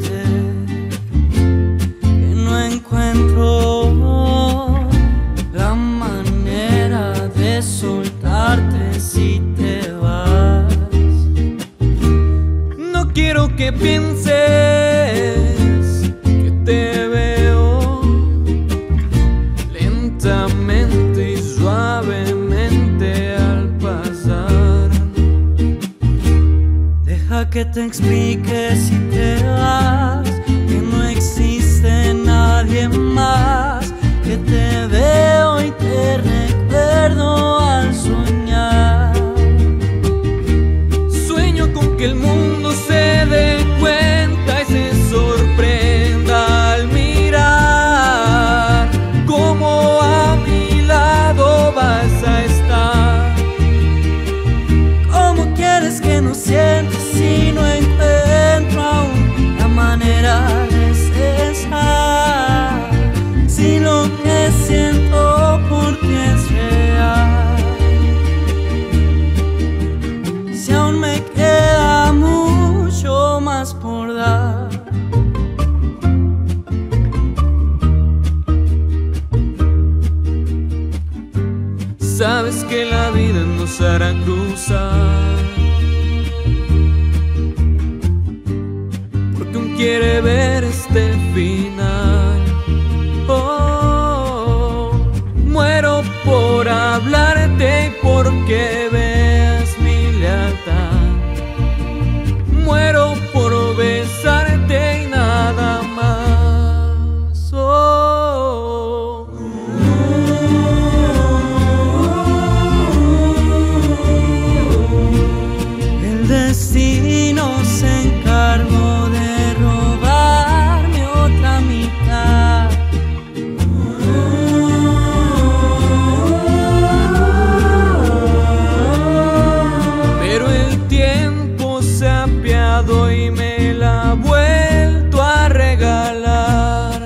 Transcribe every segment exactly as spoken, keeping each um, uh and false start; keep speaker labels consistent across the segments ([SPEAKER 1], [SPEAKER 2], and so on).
[SPEAKER 1] decirte que no encuentro la manera de soltarte si te vas. No quiero que pienses que te veo lentamente y suavemente al pasar. Deja que te explique si te vas, que no existe nadie más, que te veo y te recuerdo al soñar. Sueño con que el mundo se dé cuenta y se sorprenda al mirar cómo a mi lado vas a estar. ¿Cómo quieres que no sientes si no encuentro aún la manera de cesar? Si lo que siento por ti es real, si aún me queda mucho más por dar. Sabes que la vida nos hará cruzar, porque aún quiere ver este final. Oh, muero por hablarte y porque veas mi lealtad. Muero por besarte y nada más. Oh. El destino se encargó de robarme otra mitad. Pero el tiempo se ha apiado y me la ha vuelto a regalar.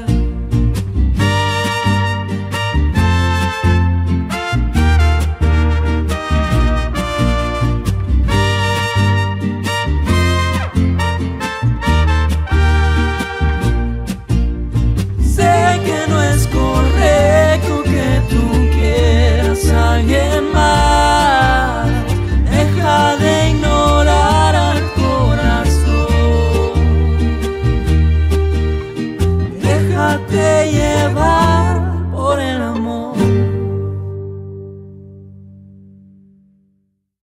[SPEAKER 1] Sé que no es correcto que tú quieras a alguien más. Deja de ignorar al corazón, déjate llevar.